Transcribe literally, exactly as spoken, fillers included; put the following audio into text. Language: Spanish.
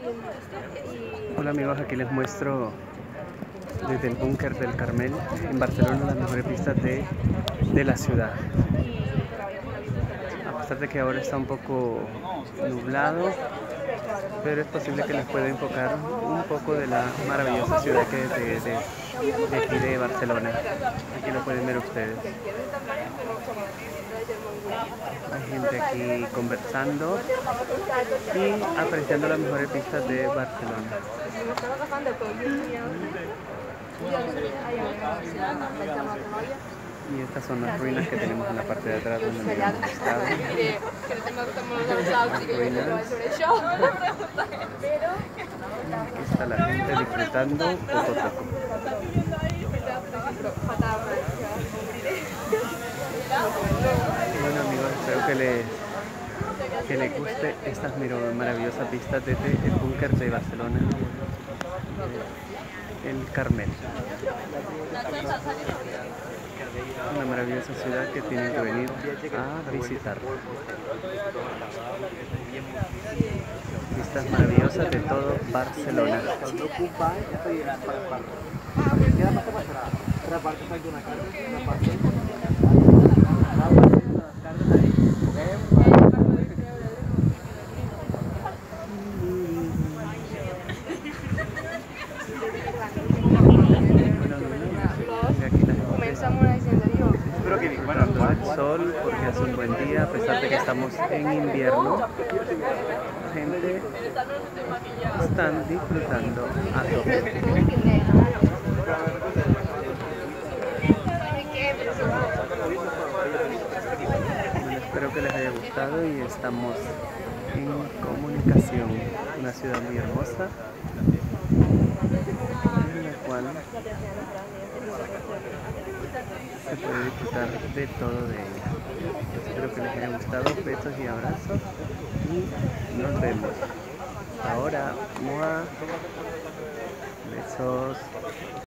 Hola amigos, aquí les muestro desde el búnker del Carmel en Barcelona las mejores vistas de, de la ciudad. A pesar de que ahora está un poco nublado, pero es posible que les pueda enfocar un poco de la maravillosa ciudad que es de, de, de aquí de Barcelona. Aquí lo pueden ver ustedes. Hay gente aquí conversando y apreciando las mejores vistas de Barcelona. Y estas son las ruinas que tenemos en la parte de atrás donde me han estado. Aquí está la gente disfrutando poco a poco. Bueno amigos, espero que les, que les guste estas maravillosas vistas desde el búnker de Barcelona, el Carmel. Una maravillosa ciudad que tienen que venir a visitar. Vistas maravillosas de todo Barcelona. Disfrutando del sol porque hace un buen día, a pesar de que estamos en invierno, la gente están disfrutando a tope. Bueno, espero que les haya gustado y estamos en comunicación. Una ciudad muy hermosa en la cual se puede disfrutar de todo de ella. Espero que les haya gustado. Besos y abrazos y nos vemos. Ahora, ¡mua! Besos.